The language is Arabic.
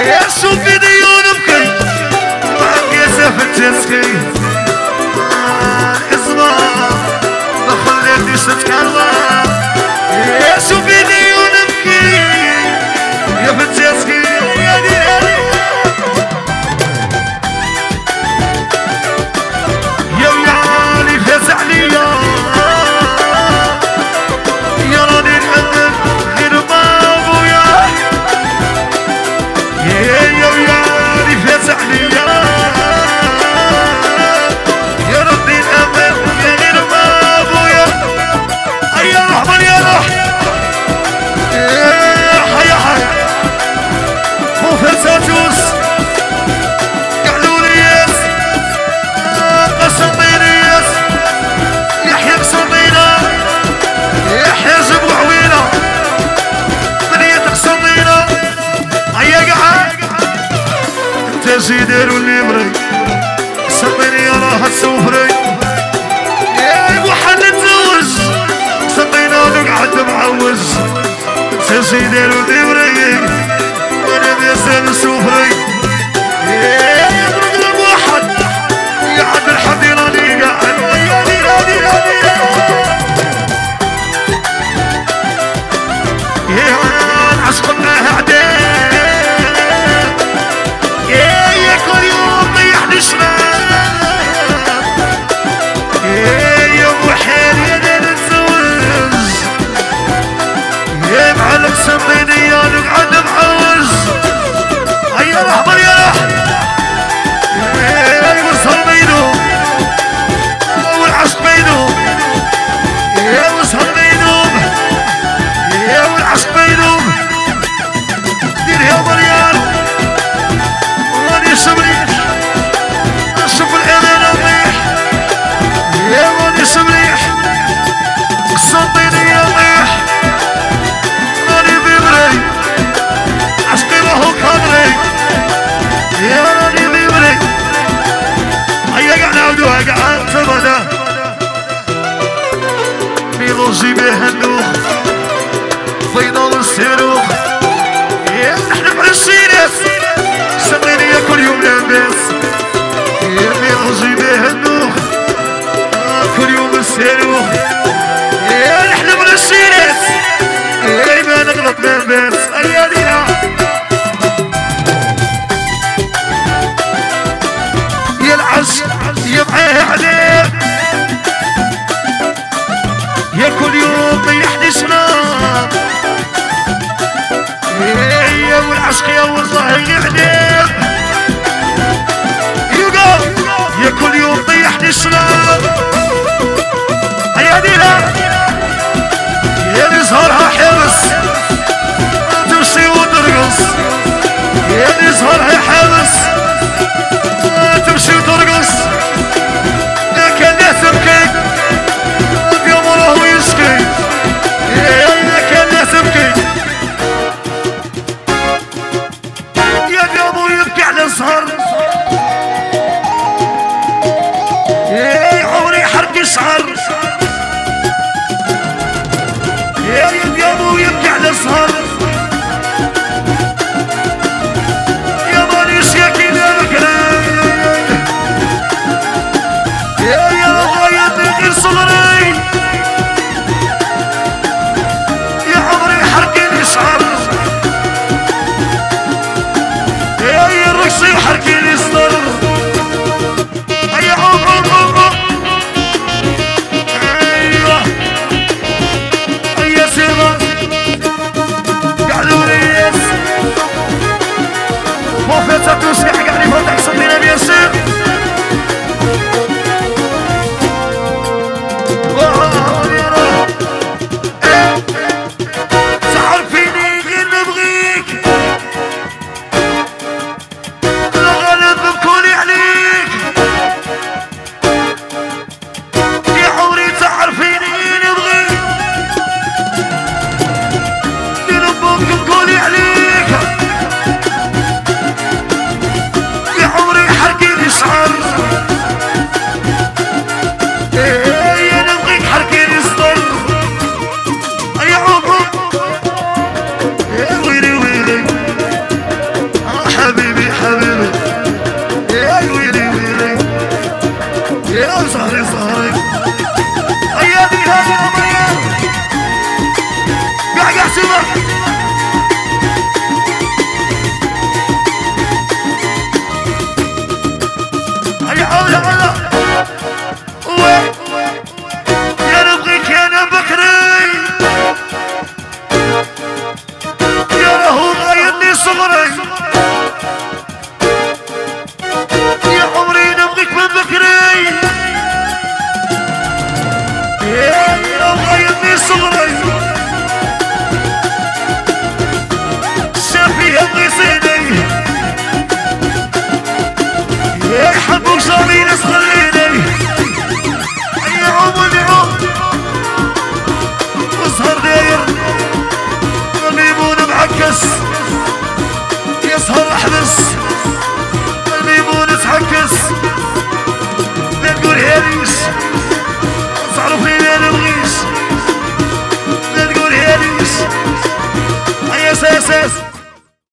شوفي ديون بكي وعندي سافت تسكي اسمع ما خليتنيش نتكلم شوفي ديون بكي يا فتاسكي يا ديالي يا ويالي فاز عليا يا راني نحبك غير بابويا يا ويالي فاز عليا يا ربي نحبك غير بابويا يا رحمن يا روح حيا حيا مو فرساتوس قعلولياس قسطينياس يحيى قسطينة يحيى زبو عوينة بنية قسطينة هيا قعد انت زيدير واللي مري قسطيني راه تسوفري يا محمد تزوج قسطينة نقعد معوز انت زيدير واللي مري انا بيسال سوفري يضرب واحد يقعد الحد يراني قاعد العشق معاه عداء يا كل يوم طيحني شمال يا وحال يا انا نتزوج يا معلم سميني يا نقعد معوز هيا الاحمر يا يا وسهر بينهم والعشق بينهم يا وسهر بينهم يا والعشق بينهم دير يا مريان راني شمريح نشوف الامانه مليح يا راني شمريح قسطيني يا مليح راني بيبري عشقي راهو كادري يا راني بيبري هيا قاع نعاودوها قاع تبدا ميلوجي به النوخ فيضان الصاروخ يا احنا معشيناس سقيني كل يوم لاباس يا ميلوجي به النوخ كل يوم الصاروخ يا احنا معشيناس يا ما نغلط لاباس يا دينا يا العشق يا معاه عليك يا كل يوم طيحني شراب يا والعشق يا والله يعديك يا كل يوم طيحني شراب يا دينا يا اللي زهرها حبس تمشي وترقص يا اللي زهرها حبس تمشي وترقص يا كان لا تبكي يوم راهو يشكي يا كان لا تبكي يا قلبو يبكي على سهر يا عمري حرق شعر يا قلبو يبكي على سهر يا مانيش يا كذا بكري يا غاية غير صغري يا عمري حرقيني شعر يا الرقصي وحرقيني صدر يا عمر ايوه يا سيما قعدوا ليس وفاتها توسيح قاعد يفتح صدرنا بيسير تعرفيني غير نبغيك احبس